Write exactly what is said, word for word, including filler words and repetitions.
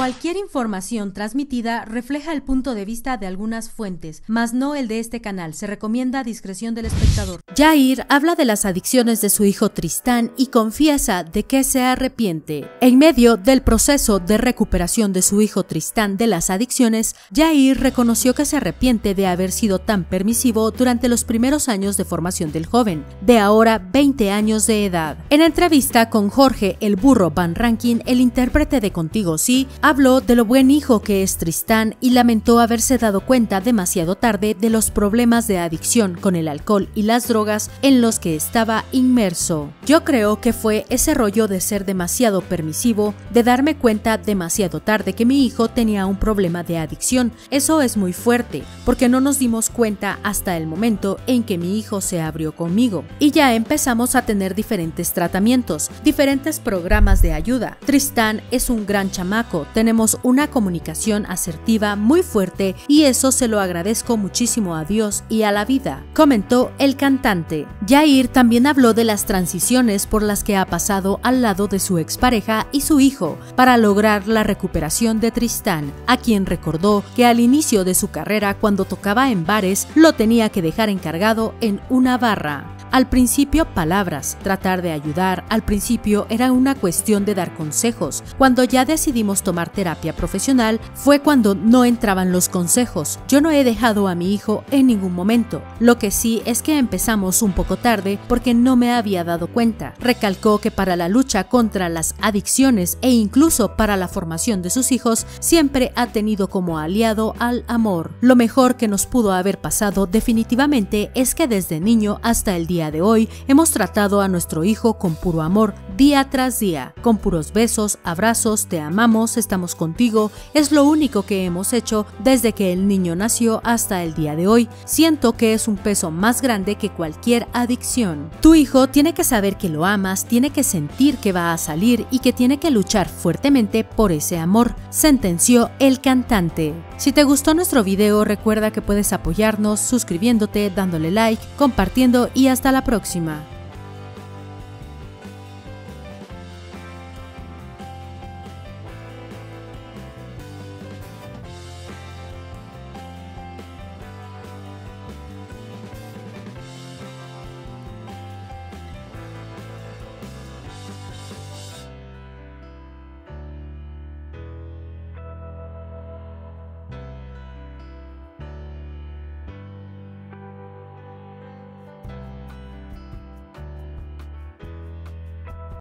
Cualquier información transmitida refleja el punto de vista de algunas fuentes, mas no el de este canal. Se recomienda discreción del espectador. Jair habla de las adicciones de su hijo Tristán y confiesa de que se arrepiente. En medio del proceso de recuperación de su hijo Tristán de las adicciones, Jair reconoció que se arrepiente de haber sido tan permisivo durante los primeros años de formación del joven, de ahora veinte años de edad. En entrevista con Jorge el Burro Van Rankin, el intérprete de Contigo Sí, habló de lo buen hijo que es Tristán y lamentó haberse dado cuenta demasiado tarde de los problemas de adicción con el alcohol y las drogas en los que estaba inmerso. Yo creo que fue ese rollo de ser demasiado permisivo, de darme cuenta demasiado tarde que mi hijo tenía un problema de adicción. Eso es muy fuerte, porque no nos dimos cuenta hasta el momento en que mi hijo se abrió conmigo. Y ya empezamos a tener diferentes tratamientos, diferentes programas de ayuda. Tristán es un gran chamaco. Tenemos una comunicación asertiva muy fuerte y eso se lo agradezco muchísimo a Dios y a la vida, comentó el cantante. Jair también habló de las transiciones por las que ha pasado al lado de su expareja y su hijo para lograr la recuperación de Tristán, a quien recordó que al inicio de su carrera, cuando tocaba en bares, lo tenía que dejar encargado en una barra. Al principio palabras, tratar de ayudar, al principio era una cuestión de dar consejos. Cuando ya decidimos tomar terapia profesional fue cuando no entraban los consejos. Yo no he dejado a mi hijo en ningún momento. Lo que sí es que empezamos un poco tarde porque no me había dado cuenta. Recalcó que para la lucha contra las adicciones e incluso para la formación de sus hijos siempre ha tenido como aliado al amor. Lo mejor que nos pudo haber pasado definitivamente es que desde niño hasta el día de hoy hemos tratado a nuestro hijo con puro amor, día tras día, con puros besos, abrazos, te amamos, estamos contigo. Es lo único que hemos hecho desde que el niño nació hasta el día de hoy. Siento que es un peso más grande que cualquier adicción. Tu hijo tiene que saber que lo amas, tiene que sentir que va a salir y que tiene que luchar fuertemente por ese amor, sentenció el cantante. Si te gustó nuestro video, recuerda que puedes apoyarnos suscribiéndote, dándole like, compartiendo y hasta la próxima.